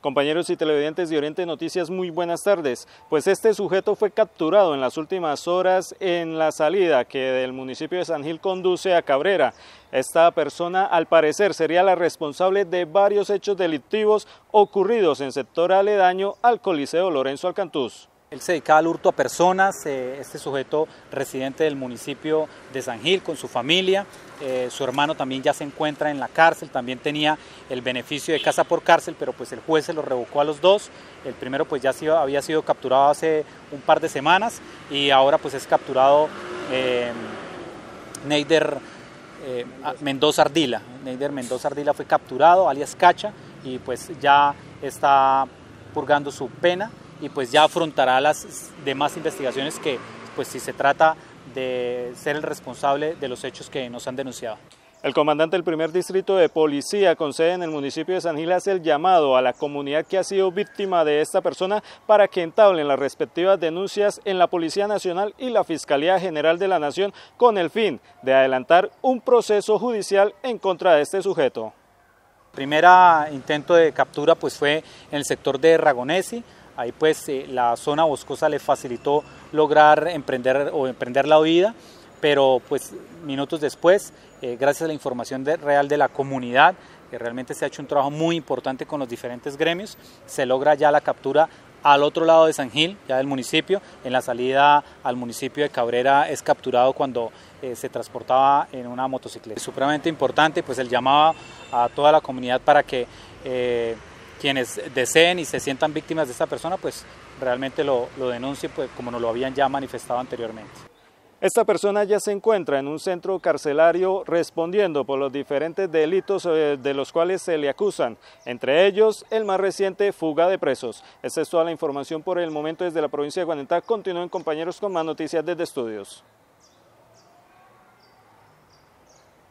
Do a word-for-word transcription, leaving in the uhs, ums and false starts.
Compañeros y televidentes de Oriente Noticias, muy buenas tardes. Pues este sujeto fue capturado en las últimas horas en la salida que del municipio de San Gil conduce a Cabrera. Esta persona, al parecer, sería la responsable de varios hechos delictivos ocurridos en sector aledaño al Coliseo Lorenzo Alcantús. Él se dedicaba al hurto a personas, eh, este sujeto residente del municipio de San Gil con su familia, eh, su hermano también ya se encuentra en la cárcel, también tenía el beneficio de casa por cárcel, pero pues el juez se lo revocó a los dos. El primero pues ya sido, había sido capturado hace un par de semanas y ahora pues es capturado eh, Neider eh, Mendoza Ardila. Neider Mendoza Ardila fue capturado, alias Cacha, y pues ya está purgando su pena y pues ya afrontará las demás investigaciones que, pues si se trata de ser el responsable de los hechos que nos han denunciado. El comandante del primer distrito de policía con sede en el municipio de San Gil hace el llamado a la comunidad que ha sido víctima de esta persona para que entablen las respectivas denuncias en la Policía Nacional y la Fiscalía General de la Nación con el fin de adelantar un proceso judicial en contra de este sujeto. El primer intento de captura pues fue en el sector de Ragonesi. Ahí pues eh, la zona boscosa le facilitó lograr emprender o emprender la huida, pero pues minutos después, eh, gracias a la información de, real de la comunidad, que realmente se ha hecho un trabajo muy importante con los diferentes gremios, se logra ya la captura al otro lado de San Gil, ya del municipio. En la salida al municipio de Cabrera es capturado cuando eh, se transportaba en una motocicleta. Es supremamente importante pues el llamado a toda la comunidad para que eh, quienes deseen y se sientan víctimas de esta persona, pues realmente lo, lo denuncien, pues, como nos lo habían ya manifestado anteriormente. Esta persona ya se encuentra en un centro carcelario respondiendo por los diferentes delitos de los cuales se le acusan, entre ellos el más reciente, fuga de presos. Esta es toda la información por el momento desde la provincia de Guanentá. Continúen, compañeros, con más noticias desde estudios.